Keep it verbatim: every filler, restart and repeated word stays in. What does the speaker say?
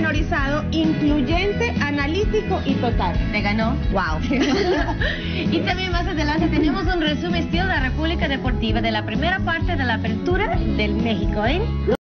pormenorizado, incluyente, analítico y total. Te ganó. Wow. Y también más adelante tenemos un resumen estilo de la República Deportiva de la primera parte de la apertura del México, ¿eh?